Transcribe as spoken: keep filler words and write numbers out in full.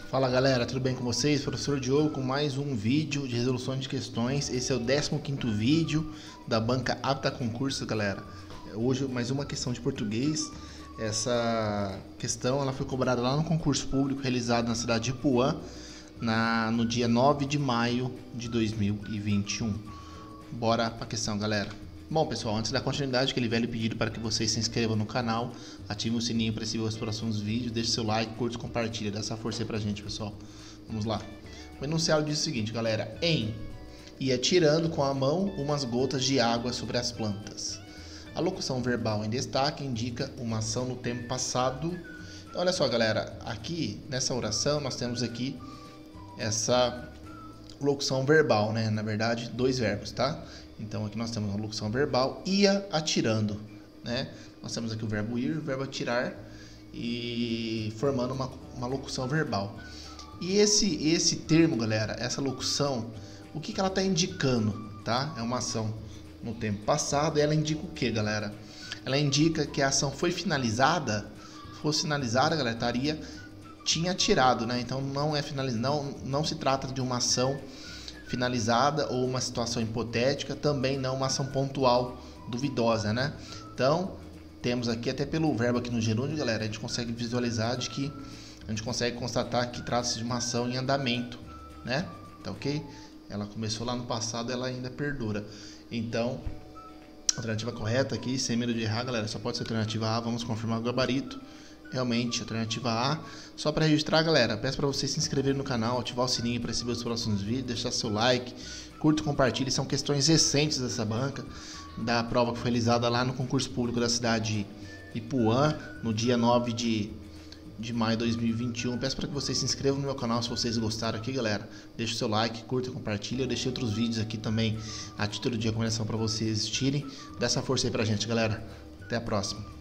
Fala galera, tudo bem com vocês? Professor Diogo com mais um vídeo de resolução de questões. Esse é o décimo quinto vídeo da banca Apta Concursos, galera. Hoje mais uma questão de português. Essa questão ela foi cobrada lá no concurso público realizado na cidade de Ipuã na, no dia nove de maio de dois mil e vinte e um. Bora para a questão, galera. Bom, pessoal, antes da continuidade, aquele velho pedido para que vocês se inscrevam no canal, ativem o sininho para receber os próximos vídeos, deixe seu like, curte, compartilha, dá essa força aí pra gente, pessoal. Vamos lá. O enunciado diz o seguinte, galera: em ia tirando com a mão umas gotas de água sobre as plantas. A locução verbal em destaque indica uma ação no tempo passado. Então, olha só, galera, aqui nessa oração nós temos aqui essa locução verbal, né? Na verdade, dois verbos, tá? Então aqui nós temos uma locução verbal, ia atirando, né? Nós temos aqui o verbo ir, o verbo atirar e formando uma, uma locução verbal. E esse, esse termo, galera, essa locução, o que, que ela está indicando, tá? É uma ação no tempo passado e ela indica o que, galera? Ela indica que a ação foi finalizada, fosse finalizada, galera, estaria, tinha atirado, né? Então não é finalizado, não, não se trata de uma ação finalizada ou uma situação hipotética, também não uma ação pontual duvidosa, né? Então, temos aqui até pelo verbo aqui no gerúndio, galera, a gente consegue visualizar de que a gente consegue constatar que trata-se de uma ação em andamento, né? Tá ok? Ela começou lá no passado, ela ainda perdura. Então, a alternativa correta aqui, sem medo de errar, galera, só pode ser a alternativa A. Vamos confirmar o gabarito. Realmente, alternativa A. Só para registrar, galera, peço para vocês se inscreverem no canal, ativar o sininho para receber os próximos vídeos, deixar seu like, curta e compartilhe. São questões recentes dessa banca, da prova que foi realizada lá no concurso público da cidade de Ipuã, no dia nove de, de maio de dois mil e vinte e um. Peço para que vocês se inscrevam no meu canal se vocês gostaram aqui, galera. Deixe o seu like, curta e compartilhe. Eu deixei outros vídeos aqui também a título de recomendação para vocês assistirem. Dá essa força aí pra gente, galera. Até a próxima.